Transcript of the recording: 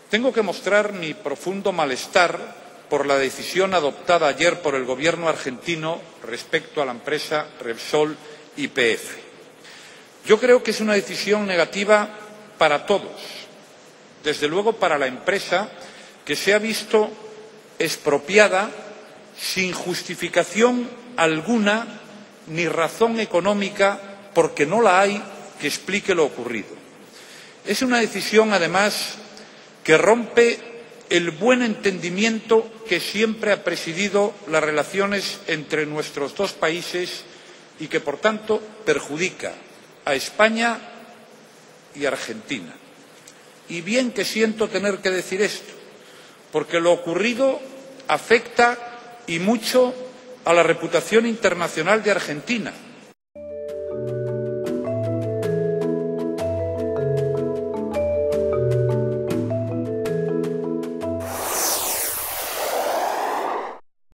Tengo que mostrar mi profundo malestar por la decisión adoptada ayer por el Gobierno argentino respecto a la empresa Repsol YPF. Yo creo que es una decisión negativa para todos, desde luego para la empresa, que se ha visto expropiada sin justificación alguna ni razón económica, porque no la hay, que explique lo ocurrido. Es una decisión, además, que rompe el buen entendimiento que siempre ha presidido las relaciones entre nuestros dos países y que, por tanto, perjudica a España y a Argentina. Y bien que siento tener que decir esto, porque lo ocurrido afecta y mucho a la reputación internacional de Argentina,